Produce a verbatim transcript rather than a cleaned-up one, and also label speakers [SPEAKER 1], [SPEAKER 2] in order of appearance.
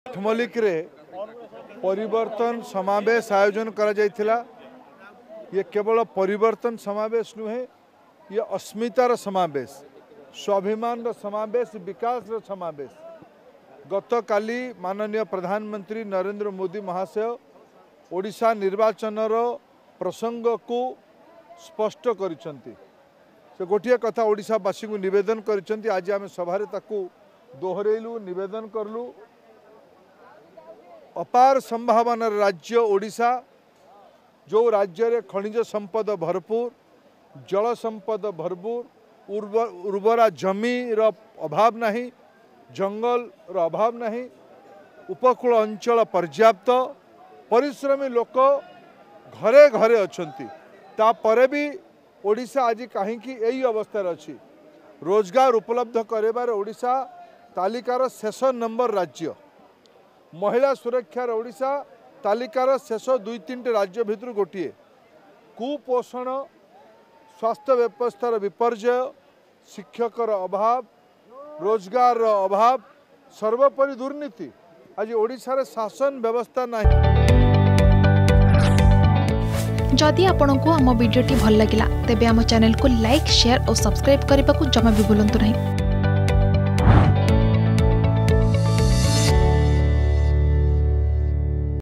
[SPEAKER 1] मलिक रे परिवर्तन समावेश आयोजन करा जायथिला। ये केवल परिवर्तन समावेश नुहे, ये अस्मितार समावेश, स्वाभिमान समावेश, विकास समावेश। गत काली माननीय प्रधानमंत्री नरेंद्र मोदी महाशय ओडिशा निर्वाचन प्रसंग को स्पष्ट करिसेंती। से गोटे कथा ओडिशावासी को निवेदन करिसेंती। आज आम सभारे ताकू दोहरेलु, निवेदन करलु। अपार संभावना राज्य ओडिशा, जो राज्य रे खनिज संपद भरपूर, जल संपद भरपूर, उर्वर उर्वरा जमी रो अभाव नहीं, जंगल रो अभाव नहीं, उपकूल अंचल पर्याप्त, परिश्रमी लोक घरे घरे अछंती। तापरे भी ओडिशा आज कहीं यही अवस्था अच्छी। रोजगार उपलब्ध करेबार ओडिशा तालिकार शेष नंबर राज्य। महिला सुरक्षार ओडिशा तालिकार शेष दुई तीन राज्य भितर गोटे। कुपोषण, स्वास्थ्य व्यवस्थार विपर्यय, शिक्षकर अभाव, रोजगार अभाव, सर्वोपरि दुर्नीति। आज ओडिशा शासन व्यवस्था नहीं।
[SPEAKER 2] जदि आपंक आम भिडी भल लगा तेब आम चैनल को लाइक, शेयर और सब्सक्राइब करने को जमा भी भूलु नहीं।